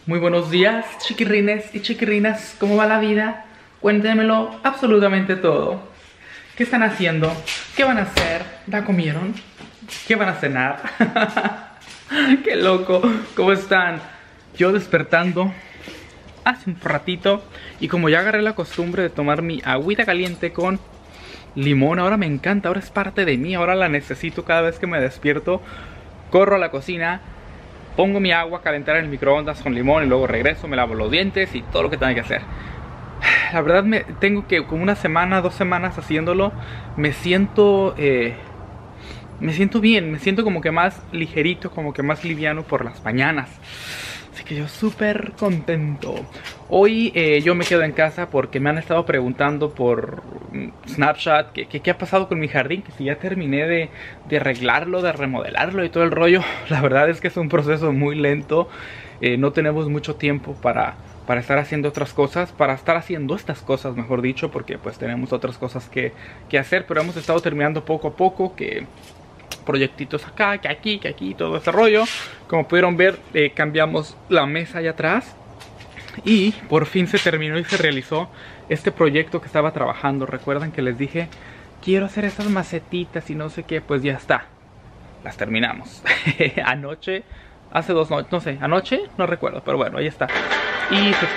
Muy buenos días, chiquirrines y chiquirrinas. ¿Cómo va la vida? Cuéntenmelo absolutamente todo. ¿Qué están haciendo? ¿Qué van a hacer? ¿Ya comieron? ¿Qué van a cenar? ¡Qué loco! ¿Cómo están? Yo despertando hace un ratito y como ya agarré la costumbre de tomar mi agüita caliente con limón, ahora me encanta, ahora es parte de mí, ahora la necesito cada vez que me despierto. Corro a la cocina, pongo mi agua a calentar en el microondas con limón y luego regreso, me lavo los dientes y todo lo que tenga que hacer. La verdad tengo que como una semana, 2 semanas haciéndolo, me siento bien, me siento como que más ligerito, como que más liviano por las mañanas. Así que yo súper contento. Hoy yo me quedo en casa porque me han estado preguntando por Snapchat qué ha pasado con mi jardín, que si ya terminé de arreglarlo, de remodelarlo y todo el rollo. La verdad es que es un proceso muy lento. No tenemos mucho tiempo para estar haciendo otras cosas, para estar haciendo estas cosas, mejor dicho, porque pues tenemos otras cosas que hacer, pero hemos estado terminando poco a poco, que proyectitos acá, que aquí, todo ese rollo. Como pudieron ver, cambiamos la mesa allá atrás y por fin se terminó y se realizó este proyecto que estaba trabajando. Recuerdan que les dije, quiero hacer esas macetitas y no sé qué, pues ya está, las terminamos. Anoche, hace 2 noches, no sé, anoche, no recuerdo, pero bueno, ahí está. Y pues,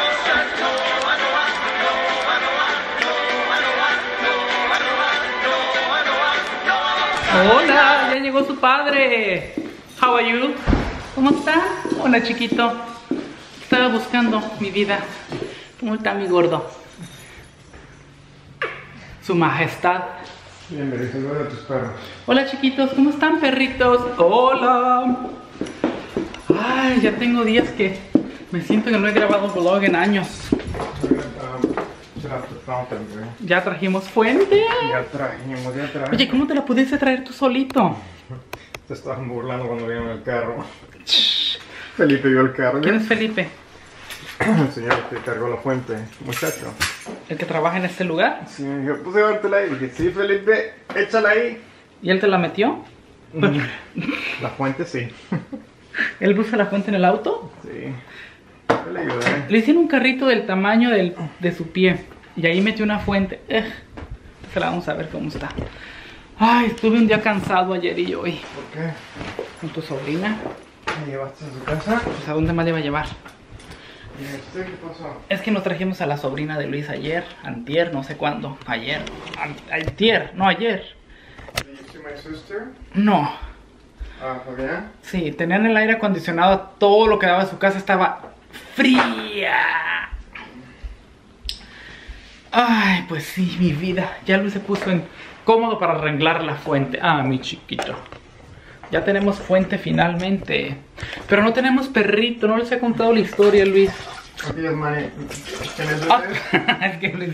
hola, ya llegó su padre. How are you? ¿Cómo está? Hola, chiquito. Estaba buscando mi vida. ¿Cómo está mi gordo? Su majestad. Bienvenido a tus perros. Hola, chiquitos. ¿Cómo están, perritos? Hola. Ay, ya tengo días que me siento que no he grabado un vlog en años. Ya trajimos fuente. Ya trajimos. Oye, ¿cómo te la pudiste traer tú solito? Te estaban burlando cuando vieron el carro. Felipe vio el carro. ¿Quién es Felipe? El señor que cargó la fuente, muchacho. ¿El que trabaja en este lugar? Sí, me dijo, puse a llevártela ahí. Dije, sí, Felipe, échala ahí. ¿Y él te la metió? La fuente sí. ¿Él puso la fuente en el auto? Sí. Yo le ayudé. Le hicieron un carrito del tamaño de su pie. Y ahí metió una fuente. Se la vamos a ver cómo está. Ay, estuve un día cansado ayer y hoy. ¿Por qué? ¿Con tu sobrina? ¿Me llevaste a su casa? Pues ¿a dónde más le iba a llevar? ¿Y este qué pasó? Es que nos trajimos a la sobrina de Luis ayer, antier, no sé cuándo. Ayer, antier, no ayer. Did you see my sister? No. Ah, ¿Fabián? Sí, tenían el aire acondicionado, todo lo que daba de su casa estaba fría. Ay, pues sí, mi vida. Ya Luis se puso en cómodo para arreglar la fuente. Ah, mi chiquito. Ya tenemos fuente finalmente. Pero no tenemos perrito, no les he contado la historia, Luis. Aquí es Manny. ¿Quién es Es que Luis...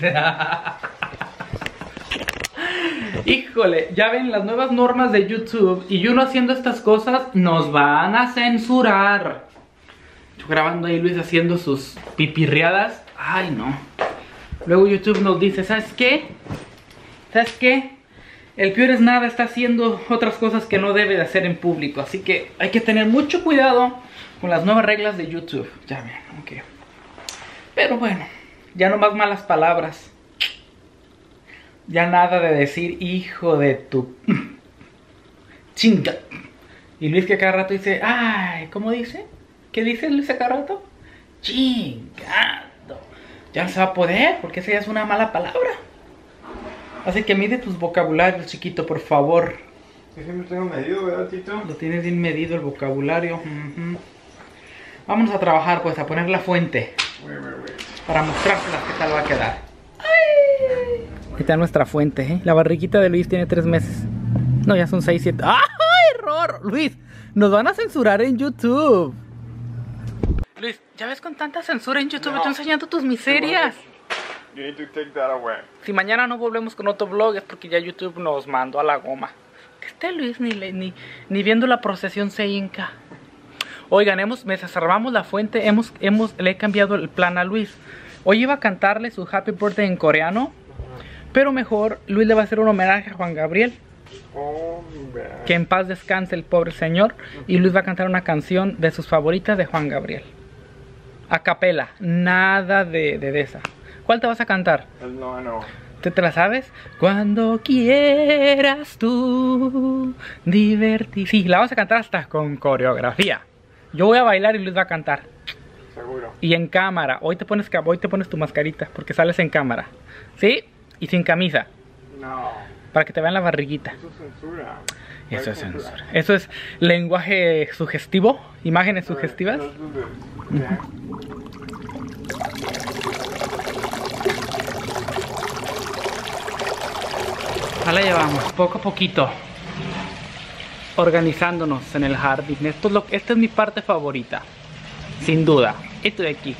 Híjole, ya ven las nuevas normas de YouTube. Y uno haciendo estas cosas nos van a censurar. Yo grabando ahí Luis haciendo sus pipirriadas. Ay, no. Luego YouTube nos dice, ¿sabes qué? ¿Sabes qué? El peor es nada, está haciendo otras cosas que no debe de hacer en público. Así que hay que tener mucho cuidado con las nuevas reglas de YouTube. Ya ven, ok. Pero bueno, ya no más malas palabras. Ya nada de decir hijo de tu chinga. Y Luis que cada rato dice, ay, ¿cómo dice? ¿Qué dice Luis a cada rato? Chingado. Ya no se va a poder, porque esa ya es una mala palabra. Así que mide tus vocabularios, chiquito, por favor. Sí, siempre tengo medido, ¿verdad, Tito? Lo tienes bien medido el vocabulario. Vámonos a trabajar, pues, a poner la fuente. Wait. Para mostrárselas qué tal va a quedar. ¡Ay! Ahí está nuestra fuente, ¿eh? La barriguita de Luis tiene 3 meses. No, ya son 6, 7. ¡Ah! ¡Error! Luis, nos van a censurar en YouTube. Luis, ¿ya ves con tanta censura en YouTube? No. Estoy enseñando tus miserias. You need to take that away. Si mañana no volvemos con otro vlog es porque ya YouTube nos mandó a la goma. Que esté Luis ni viendo la procesión se hinca. Oigan, me desarmamos la fuente, le he cambiado el plan a Luis. Hoy iba a cantarle su Happy Birthday en coreano, pero mejor Luis le va a hacer un homenaje a Juan Gabriel. Que en paz descanse el pobre señor. Y Luis va a cantar una canción de sus favoritas de Juan Gabriel. A capela, nada de esa. ¿Cuál te vas a cantar? No. ¿Te la sabes? Cuando quieras tú divertir. Sí, la vas a cantar hasta con coreografía. Yo voy a bailar y Luis va a cantar. Seguro. Y en cámara. Hoy te pones tu mascarita porque sales en cámara. ¿Sí? Y sin camisa. No. Para que te vean la barriguita. Eso es censura. Eso es censura. Eso es lenguaje sugestivo. Imágenes sugestivas. Ya la llevamos, poco a poquito, organizándonos en el jardín. Esta es mi parte favorita, sin duda. Esto de aquí,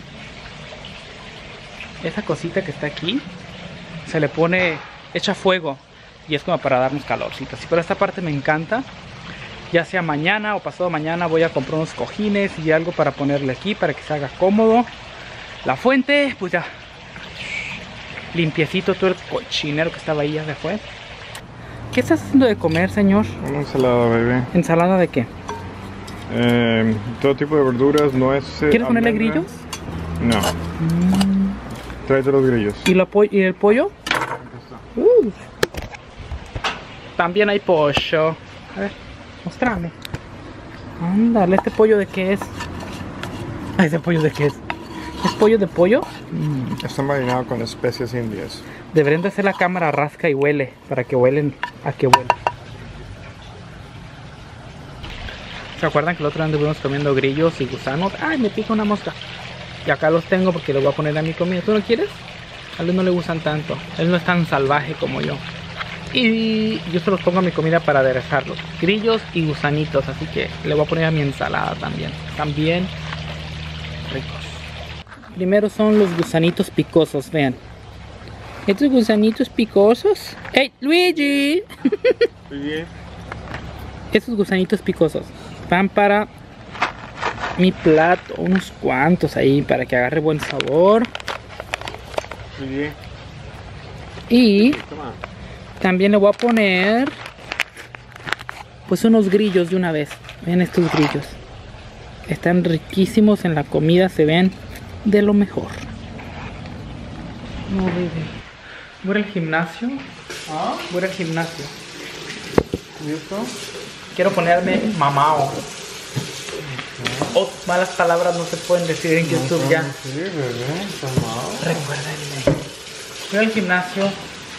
esa cosita que está aquí, se le pone, echa fuego y es como para darnos calorcito. Así, pero esta parte me encanta. Ya sea mañana o pasado mañana voy a comprar unos cojines y algo para ponerle aquí para que se haga cómodo. La fuente, pues ya limpiecito, todo el cochinero que estaba ahí ya se fue. ¿Qué estás haciendo de comer, señor? Una ensalada, bebé. ¿Ensalada de qué? Todo tipo de verduras, nueces. ¿Quieres ponerle grillos? No. Tráete los grillos. ¿Y el pollo? También hay pollo. A ver, mostrame. Ándale, ¿este pollo de qué es? ¿Ese pollo de qué es? ¿Es pollo de pollo? Está marinado con especias indias. Deberían de hacer la cámara rasca y huele, para que huelen a que huele. ¿Se acuerdan que el otro día anduvimos comiendo grillos y gusanos? ¡Ay, me pica una mosca! Y acá los tengo porque los voy a poner a mi comida. ¿Tú no quieres? A Luis no le gustan tanto. Él no es tan salvaje como yo. Y yo se los pongo a mi comida para aderezarlos. Grillos y gusanitos, así que le voy a poner a mi ensalada también. Están bien ricos. Primero son los gusanitos picosos, vean. Estos gusanitos picosos. ¡Hey, Luigi! Estos gusanitos picosos van para mi plato. Unos cuantos ahí para que agarre buen sabor. Y también le voy a poner pues unos grillos de una vez. Vean estos grillos. Están riquísimos en la comida, se ven de lo mejor. No, baby. ¿Voy al gimnasio? ¿Ah? Voy al gimnasio. ¿Y esto? Quiero ponerme mamao. Oh, malas palabras no se pueden decir en YouTube ya. Sí, bebé, mamao. Recuérdenme. Voy al gimnasio.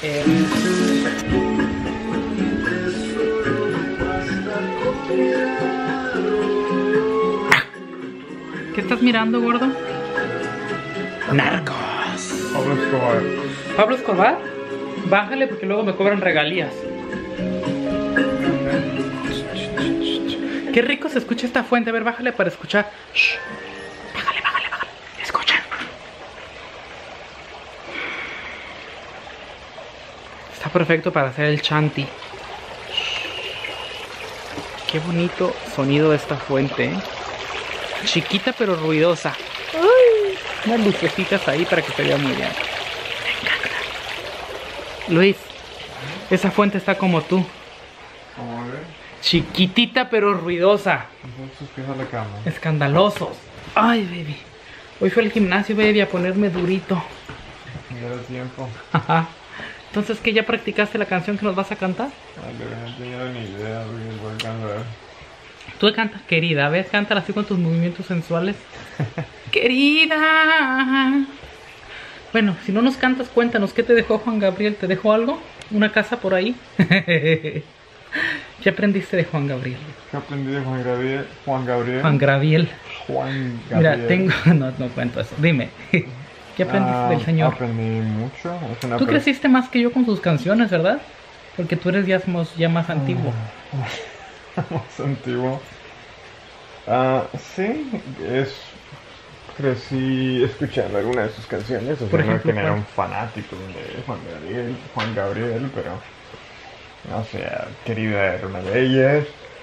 ¿Qué estás mirando, gordo? Narcos. Pablo Escobar. ¿Pablo Escobar? Bájale porque luego me cobran regalías. Qué rico se escucha esta fuente. A ver, bájale para escuchar. Shh. Bájale. Escucha. Está perfecto para hacer el chanti. Qué bonito sonido de esta fuente, ¿eh? Chiquita pero ruidosa. Ay, unas lucecitas ahí para que se vea muy bien. Me encanta. Luis, esa fuente está como tú. ¿Cómo ves? Chiquitita pero ruidosa. Entonces fija la cama. Escandalosos. Ay, baby. Hoy fui al gimnasio, baby, a ponerme durito. Ya era tiempo. Ajá. Entonces, ¿qué? ¿Ya practicaste la canción que nos vas a cantar? Ay, bebé, no tenía ni idea, voy a cantar. Tú cantas, querida. ¿Ves? Cántala así con tus movimientos sensuales. Querida. Bueno, si no nos cantas, cuéntanos. ¿Qué te dejó Juan Gabriel? ¿Te dejó algo? ¿Una casa por ahí? ¿Qué aprendiste de Juan Gabriel? ¿Qué aprendí de Juan Gabriel? Juan Gabriel. Mira, tengo... No cuento eso. Dime. ¿Qué aprendiste del señor? Aprendí mucho. Tú creciste más que yo con sus canciones, ¿verdad? Porque tú eres ya más antiguo. Más antiguo. Sí, crecí escuchando algunas de sus canciones. O sea, no que era un fanático de Juan Gabriel, pero no sé, querida era una de ellas.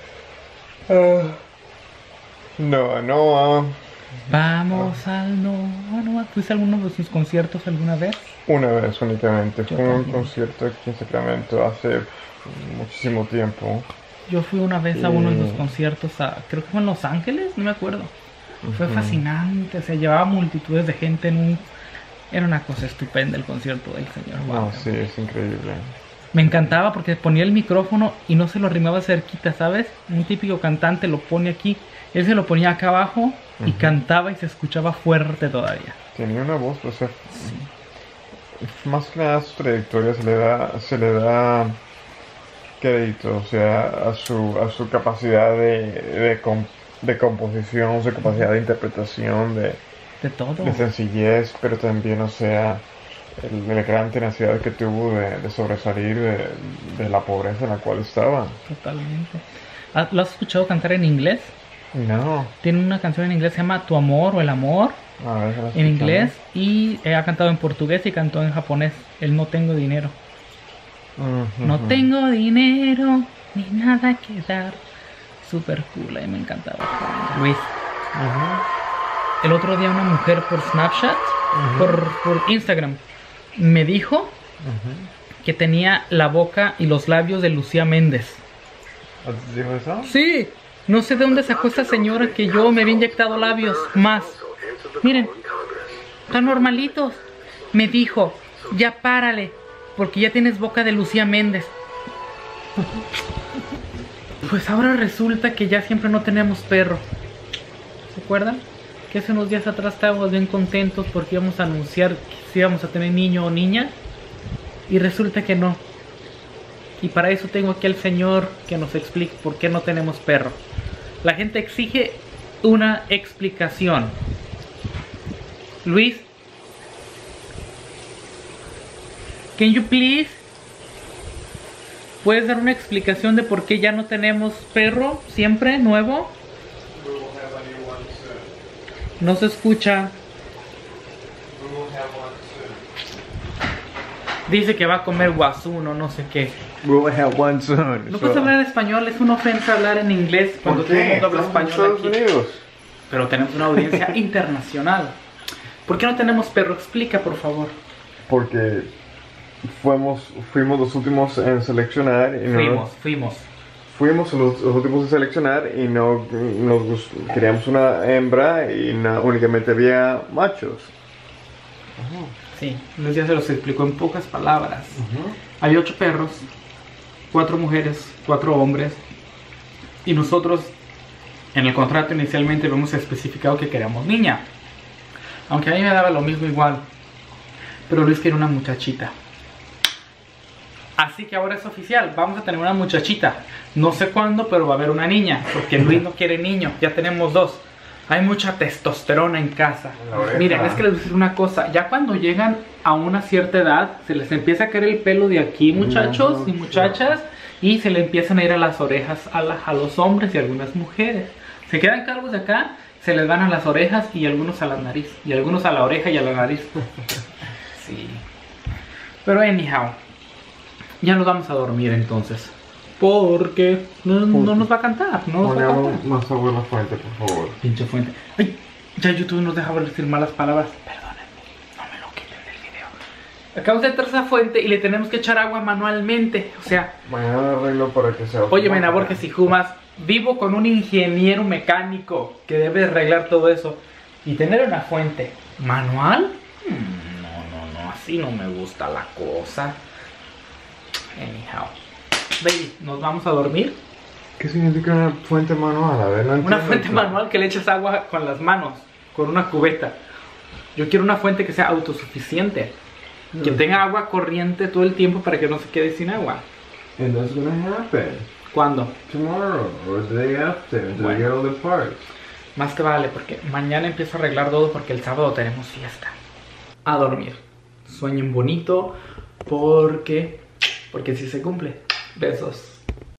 Noa. Vamos al Noa. ¿Fuiste a alguno de sus conciertos alguna vez? Una vez únicamente. Fue un concierto aquí en Sacramento hace muchísimo tiempo. Yo fui una vez a uno de los conciertos, creo que fue en Los Ángeles, no me acuerdo. Fue fascinante, o sea, llevaba multitudes de gente en un... Era una cosa estupenda el concierto del señor Juan. No, sí, es increíble. Me encantaba porque ponía el micrófono y no se lo arrimaba cerquita, ¿sabes? Un típico cantante lo pone aquí, él se lo ponía acá abajo y cantaba y se escuchaba fuerte todavía. Tenía una voz, o sea, más que nada a su trayectoria se le da crédito, o sea, a su capacidad de composición, su capacidad de interpretación, De todo. de sencillez, pero también, o sea, la gran tenacidad que tuvo de sobresalir de la pobreza en la cual estaba. Totalmente. ¿Lo has escuchado cantar en inglés? No. Tiene una canción en inglés que se llama Tu Amor o El Amor, A ver, ¿la en inglés, escuchamos? y ha cantado en portugués y cantó en japonés. El No Tengo Dinero. No tengo dinero ni nada que dar. Super cool, y me encantaba. Luis, el otro día una mujer por Snapchat, por Instagram, me dijo que tenía la boca y los labios de Lucía Méndez. ¿Te dijo eso? Sí, no sé de dónde sacó esta señora que yo me había inyectado labios más. Miren, tan normalitos. Me dijo, ya párale, porque ya tienes boca de Lucía Méndez. Pues ahora resulta que ya siempre no tenemos perro. ¿Se acuerdan? Que hace unos días atrás estábamos bien contentos porque íbamos a anunciar que si íbamos a tener niño o niña. Y resulta que no. Y para eso tengo aquí al señor que nos explique por qué no tenemos perro. La gente exige una explicación. Luis, can you please? ¿Puedes dar una explicación de por qué ya no tenemos perro siempre nuevo? No se escucha. Dice que va a comer guasuno, no sé qué. We will have one soon. No puedes hablar en español, es una ofensa hablar en inglés cuando todo el mundo habla español aquí. Pero tenemos una audiencia internacional. ¿Por qué no tenemos perro? Explica, por favor. Porque fuimos los últimos en seleccionar y fuimos los últimos en seleccionar y no queríamos una hembra y únicamente había machos. Sí, Luis ya se los explicó en pocas palabras. Había 8 perros, 4 mujeres, 4 hombres. Y nosotros en el contrato inicialmente habíamos especificado que queríamos niña. Aunque a mí me daba lo mismo igual. Pero Luis quiere una muchachita. Así que ahora es oficial, vamos a tener una muchachita. No sé cuándo, pero va a haber una niña. Porque Luis no quiere niño, ya tenemos 2. Hay mucha testosterona en casa. Miren, es que les voy a decir una cosa. Ya cuando llegan a una cierta edad, se les empieza a caer el pelo de aquí, muchachos y muchachas. Y se le empiezan a ir a las orejas a los hombres y a algunas mujeres. Se quedan calvos de acá, se les van a las orejas y algunos a la nariz. Y algunos a la oreja y a la nariz. Sí. Pero anyhow, ya nos vamos a dormir entonces. Porque no nos va a cantar. No nos va a cantar. Más agua en la fuente, por favor. Pinche fuente. Ay, ya YouTube nos deja decir malas palabras. Perdónenme, no me lo quiten del video. Acabamos de entrar a esa fuente y le tenemos que echar agua manualmente. O sea, mañana arreglo para que sea. Oye, Mena Borges y Jumas, vivo con un ingeniero mecánico que debe arreglar todo eso. Y tener una fuente manual. No, así no me gusta la cosa. Anyhow. Baby, ¿nos vamos a dormir? ¿Qué significa una fuente manual? A ver, no entiendo. Una fuente manual que le echas agua con las manos, con una cubeta. Yo quiero una fuente que sea autosuficiente, que tenga agua corriente todo el tiempo para que no se quede sin agua. And that's gonna happen. ¿Cuándo? Tomorrow or the day after, until we get all the parts. Más que vale, porque mañana empiezo a arreglar todo porque el sábado tenemos fiesta. A dormir. Sueñen bonito porque sí se cumple. Besos.